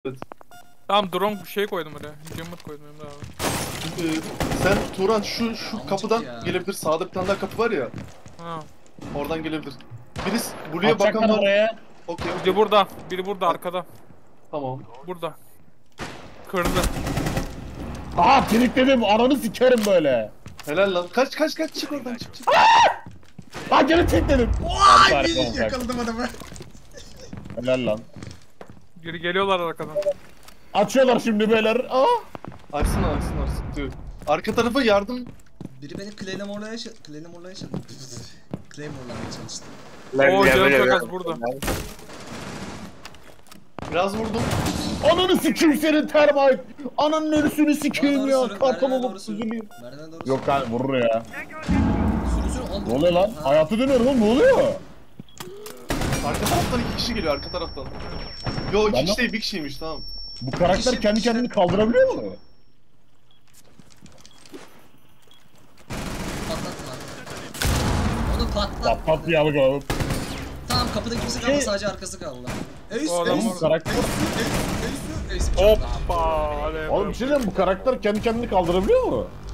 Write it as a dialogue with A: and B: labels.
A: Evet.
B: Tamam drone bir şey koydum oraya. Jump koydum Emre abi.
A: Sen Turan şu
C: Amcık
A: kapıdan
C: ya.
A: gelebilir. Sağda bir tane daha kapı var ya.
B: Ha.
A: Oradan gelebilir. Birisi buraya bakan
D: Atacaklar
A: var.
D: buraya.
A: Okey.
B: Biri burada. Biri burada arkada.
A: Tamam.
B: Burada. Kırdı.
D: Aha kilitledim. Ananı sikerim böyle.
A: Helal lan. Kaç çık oradan çık.
D: Lan gene kilitledim.
C: Vay
D: Pardon,
C: bir
D: bak.
C: yakaladım adamı.
D: Helal lan.
B: Biri geliyorlar arkadan.
D: Açıyorlar şimdi beyler. Aa.
A: Açsın diyor. Arka tarafa yardım.
C: Biri beni Claymore'lamaya çalıştı.
B: Oo canım çok az burada.
A: Biraz vurdum.
D: Ananı sikeyim senin termite. Ananın ölüsünü sikeyim
C: Bana
D: ya.
C: doğru sürün,
D: Kartal
C: merdivene
D: olup
C: doğru sürün.
D: üzüleyim.
C: Merdivene doğru
D: Yok lan vurur ya.
C: sürün.
D: Ne oluyor lan? Hayatı dönüyor oğlum, ne oluyor?
A: Arka taraftan 2 kişi geliyor arka taraftan. Yo 2
D: Ben
A: kişi
D: de-
A: değil bir kişiymiş tamam.
D: Bu karakter
C: Kişi-
D: kendi kendini kaldırabiliyor mu?
C: Patlatma. Onu patlat.
D: Pat yavuk oğlum.
C: Tamam kapıda kimse kalmadı sadece arkası kaldı. Ace,
B: O adam
C: Ace,
D: Bu karakter...
C: Ace, Ace, Ace.
B: Hoppa. Hadi.
D: Oğlum bir şey diyeyim, bu karakter kendi kendini kaldırabiliyor mu?